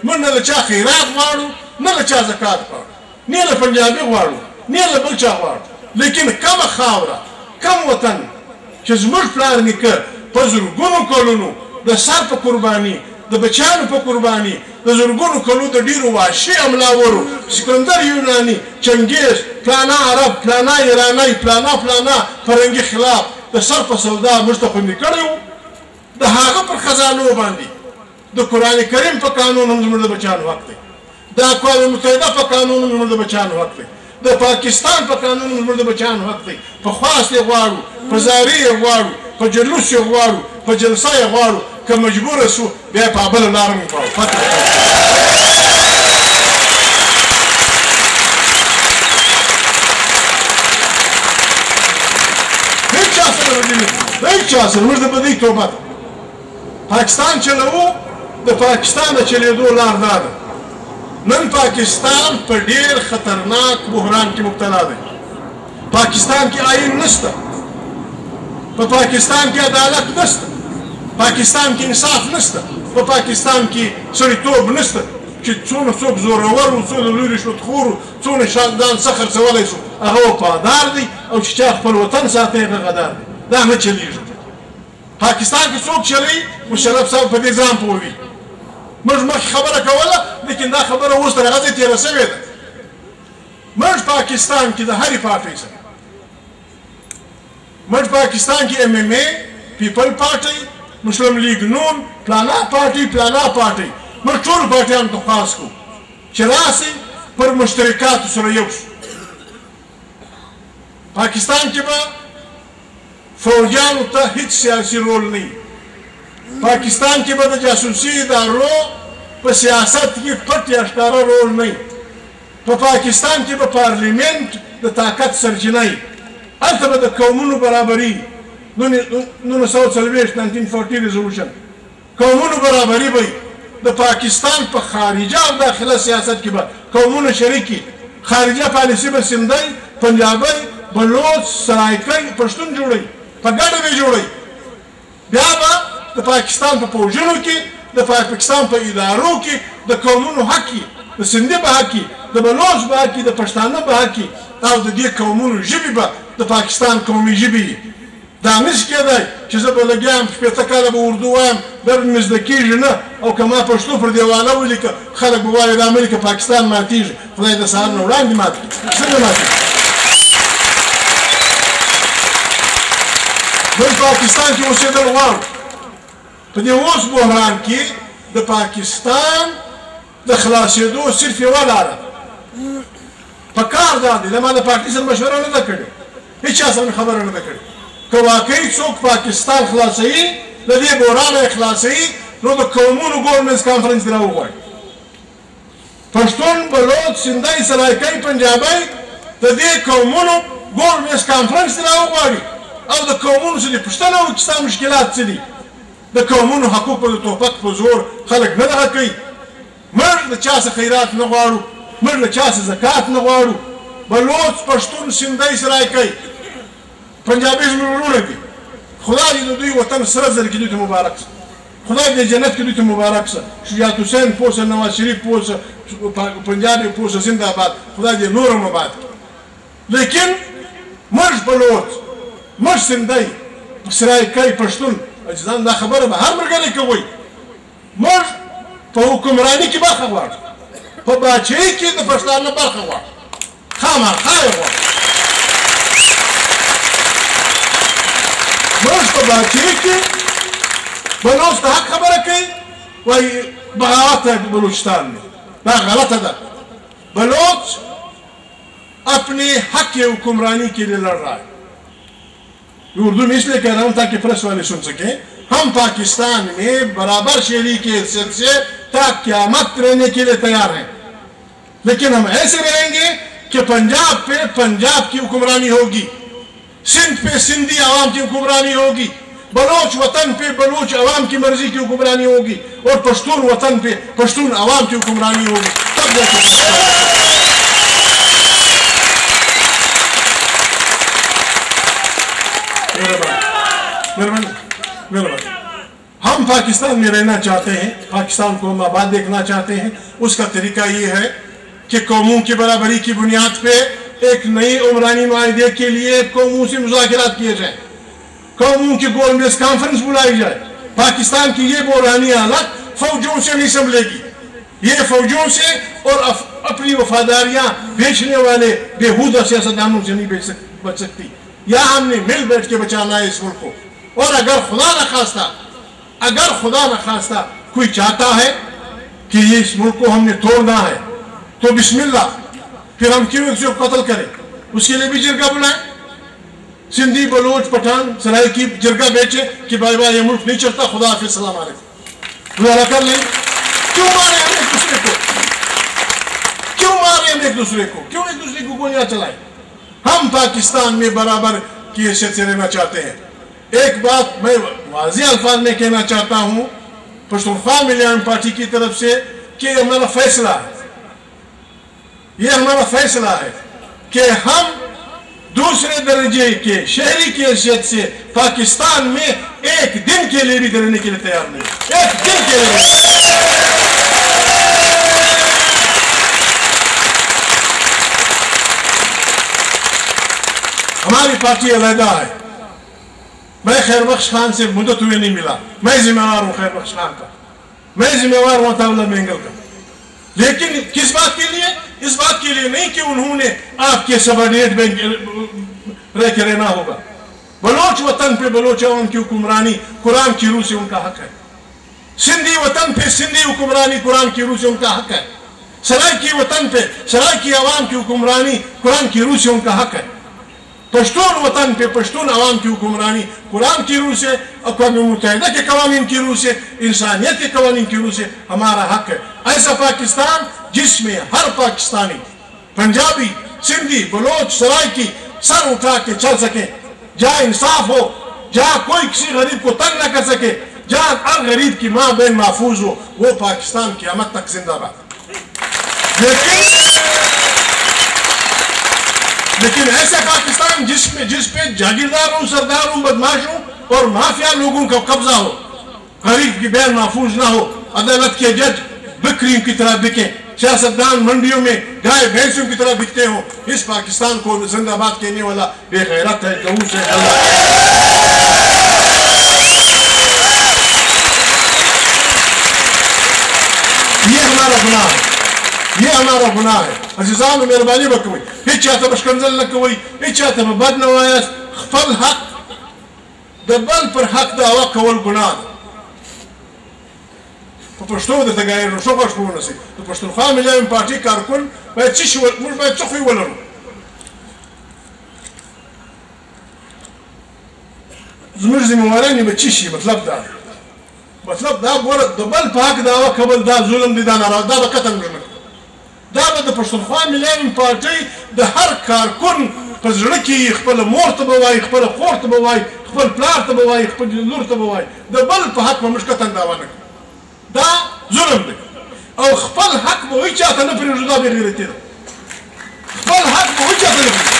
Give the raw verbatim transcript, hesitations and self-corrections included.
موږ نه له چا خیرات غواړو نه له چا زکات غواړو نه له پنجابي غواړو نه له بل چا غواړو لیکن کومه خاوره کوم وطن چې زموږ پلار نیکه په زرګونو کلونو د سر په قرباني د بچیانو په قرباني د زرګونو کلو د ډیرو وحشي حملاورو سکندر یوناني چنګیز پلانا عرب پلانا ایرانی پلانا پلانا فرنګي خلاف د سر په سودا موږ ته خوندي کړی و د هغه پر خزانو باندې د قرآن کریم په قانون هم زموږ د بچیانو حق دی د اقوام متحده په قانون هم زموږ د بچیانو حق دی د پاکستان په قانون هم زموږ د بچیانو حق دی په خواست یې غواړو په زاري یې غواړو په جلوس یې غواړو په جلسه یې غواړو که مجبوره سو بیا په بله لاره مقاومت هیڅ چا سره نه هیڅ چا سره موږ د بدۍ توبه ده پاکستان چلوو د پاکستان د چلېدو لار دا ده نن پاکستان په ډېر خطرناک بحران کې مبتلا دی پاکستان کې آئین نشته په پاکستان کې عدالت نشته پاکستان کې انصاف نشته په پاکستان کې سړیتوب نشته چې څونه څوک زورور و څونه لوی رشوتخور و څونه ځان څه خرڅولی شو هغه وفادار دی او چې چا خپل وطن ساتي هغه غدار دی دا نه چلېږي پاکستان کې څوک چلی مشرف صاحب په دې ځان پوهوي موږ مخکې خبره کوله لیکن دا خبره اوس تر هغه ځای تېره شوې ده موږ پاکستان کې د هرې پارټۍ سره موږ پاکستان کې ایم ایم اے پیپل پارټۍ مسلم لیگ نون پلانا پارټۍ پلانا پارټۍ موږ ټولو پارټیانو ته خواست کوو چې راسئ پر مشترکاتو سره یو شو پاکستان کې به فوجیانو ته هیڅ سیاسي رول نه وي پاکستان کې به د جاسوسي ادارو په سیاست کې پټ یا ښکاره رول نه وي په پاکستان کې به پارلیمنت د طاقت سرچینه وي هلته به د قومونو برابري نولس سوه څلوېښت ناینټین فورټي ریزولوشن قومونو برابري به وي د پاکستان په خارجه او داخله سیاست کې به قومونه شریک خارجه پالیسي به سندی پنجابی بلوچ سرایکی پښتون جوړوي په ګډه به جوړوي بیا به د پاکستان په پوځونو کې د پاکستان په ادارو کې د قومونو حق د سندي په حق د بلوچ په حق د پښتانه په حق او د دې قومونو ژبې به د پاکستان قومي ژبې دا نشي کېدی چې زه به لګیا یم شپېته کاله به اردو وایم بیا به مې زده کېږي نه او که ما پښتو پر دیواله ولیکه خلک به وایي دا ملکه پاکستان ماتېږي خدای د سهار نه وړاندې مات کړي څنګه ماتېږي بل پاکستان کې اوسېدل غواړو په دې اوس بحران کې د پاکستان د خلاصېدو صرف یوه لاره په کار دا دی د ما د پارټي سره مشوره نه ده کړې هېڅ چا سره مې خبره نه ده کړې که واقعي څوک پاکستان خلاصوي د دې بحرانه یې خلاصوي نو د قومونو ګورننس کانفرنس دې راوغواړي پښتون بلوچ سندی سرایکی پنجابی د دې قومونو ګورننس کانفرنس دې راوغواړي او د قومونو څخه دې پوښتنه وکړي ستا مشکلات څه دي د قومونو حقوق په توپک په زور خلک نه دغه کوي موږ له چا څخه خیرات نه غواړو موږ له چا څخه زکات نه غواړو بلوچ پښتون سندی سرایکی پنجابي زموږ وروڼه دي خدای دې د دوی وطن سره زر کې دوی ته مبارک شه خدای دې جنت کې دوی ته مبارک شه شجاعت حسین پوه شه نواز شریف پوه شه پنجاب پوه شه زنده آباد خدای دې نور هم آباد کړي لیکن موږ بلوچ موږ سندی سرایکی پښتون ځان دا خبره به هر ملګری کوي موږ په حکمراني کې برخه غواړو په باچایي کې د پښتانه برخه غواړو خامخا یې غواړو موږ په باچایي کې بلوچ ته حق خبره کوي وایي بغاوت ہے بلوچستان میں دا غلطه ده بلوچ اپنے حق حکمرانی کے لیے لڑ رہا ہے اردو میں اس لیے کہہ رہا ہوں تاکہ پریس والے سن سکیں ہم پاکستان میں برابر شریک حیثیت سے تا قیامت رہنے کے لیے تیار ہیں لیکن ہم ایسے رہیں گے کہ پنجاب پہ پنجاب کی حکمرانی ہوگی سندھ پہ سندھی عوام کی حکمرانی ہوگی بلوچ وطن پہ بلوچ عوام کی مرضی کی حکمرانی ہوگی اور پشتون وطن پہ پشتون عوام کی حکمرانی ہوگی تب جا کے ہم پاکستان میں رہنا چاہتے ہیں، پاکستان کو ہم آباد دیکھنا چاہتے ہیں. اس کا طریقہ یہ ہے کہ قوموں کی برابری کی بنیاد پہ ایک نئی عمرانی معاہدے کے لیے قوموں سے مذاکرات کیے جائیں، قوموں کی گول میز کانفرنس بلائی جائے. پاکستان کی یہ بحرانی حالت فوجوں سے نہیں سنبھلے گی، یہ فوجوں سے اور اپنی وفاداریاں بیچنے والے بےہودہ سیاستدانوں سے نہیں بچ سکتی. یا ہم نے مل بیٹھ کے بچانا ہے اس ملک کو. اور اگر خدا نخواستہ اگر خدا نخواستہ کوئی چاہتا ہے کہ یہ اس ملک کو ہم نے توڑنا ہے تو بسم اللہ، پھر ہم کیوں ایک سے قتل کریں؟ اس کے لیے بھی جرگہ بلائیں، سندھی بلوچ پٹھان سرائی کی جرگہ بیچے کہ بھائی بھائی یہ ملک نہیں چلتا، خدا حافظ، السلام علیکم، گزارا کر لیں. کیوں مارے ہم ایک دوسرے کو؟ کیوں مارے ہم ایک دوسرے کو؟ کیوں ایک دوسرے کو گولیاں چلائیں؟ ہم پاکستان میں برابر کی حیثیت سے رہنا چاہتے ہیں. ایک بات میں واضح الفاظ میں کہنا چاہتا ہوں پشتونخوا ملیان پارٹی کی طرف سے کہ یہ ہمارا فیصلہ ہے، یہ ہمارا فیصلہ ہے کہ ہم دوسرے درجے کے شہری کی حیثیت سے پاکستان میں ایک دن کے لیے بھی رہنے کے لیے تیار نہیں، ایک دن کے لیے. ہماری پارٹی علیحدہ ہے. میں خیر بخش خان سے مدت ہوئے نہیں ملا، میں ذمہ وار ہوں خیر بخش خان کا، میں ذمہ وار ہوں عطا اللہ مینگل کا. لیکن کس بات کے لیے؟ اس بات کے لیے نہیں کہ انہوں نے آپ کے سبارڈینیٹ میں رہ کے رہنا ہوگا. بلوچ وطن پہ بلوچ عوام کی حکمرانی قرآن کی روح سے ان کا حق ہے. سندھی وطن پہ سندھی حکمرانی قرآن کی روح سے ان کا حق ہے. سرائی کی وطن پہ سرائی کی عوام کی حکمرانی قرآن کی روح سے ان کا حق ہے. پشتون وطن پہ پشتون عوام کی حکمرانی قرآن کی روح سے، اقوام متحدہ کے قوانین کی روح سے، انسانیت کے قوانین کی روح سے ہمارا حق ہے. ایسا پاکستان جس میں ہر پاکستانی، پنجابی، سندھی، بلوچ، سرائی کی سر اٹھا کے چل سکے، جہاں انصاف ہو، جہاں کوئی کسی غریب کو تنگ نہ کر سکے، جہاں ہر غریب کی ماں بہن محفوظ ہو، وہ پاکستان قیامت تک زندہ باد. لیکن لیکن ایسا پاکستان جس میں جس پہ جاگیرداروں، سرداروں، بدماشوں اور مافیا لوگوں کا قبضہ ہو، غریب کی بہن محفوظ نہ ہو، عدالت کے جج بکریوں کی طرح بکیں، سیاستدان منڈیوں میں گائے بھینسوں کی طرح بکتے ہوں، اس پاکستان کو زندہ باد کہنے والا بے غیرت ہے، جہور سے اللہ. یہ ہمارا گناہ ہے، یہ ہمارا گناہ ہے. عزیزان مہربانی بکوئی ہیچ چاہتا بشکنزل نکوئی، ہیچ چاہتا بد نوایس خپل حق دبل پر حق دعوی کول گناہ. پشتو د تګایر نو شو پښتو نسی د پښتونخوا ملي پارټي کارکون باید څه شي موږ باید څه خو ولرو. زموږ ذمہواري به څه شي؟ مطلب دا مطلب دا ګوره د بل په حق دعوه کول دا ظلم دی، دا ناروا، دا به قتل نه. دا به د پښتونخوا ملي پارټي د هر کارکون په زړه کې خپل مور ته به وایي، خپل خور ته به وایي، خپل پلار ته به وایي، خپل لور ته به وایي، د بل په حق به موږ قتل دعوه نه کوو. دا ظلم دی. او خپل حق به هیچ چاته نه پرېږدو، دا بې غیرتي ده. خپل حق به هیچ چاته نه پرېږدو.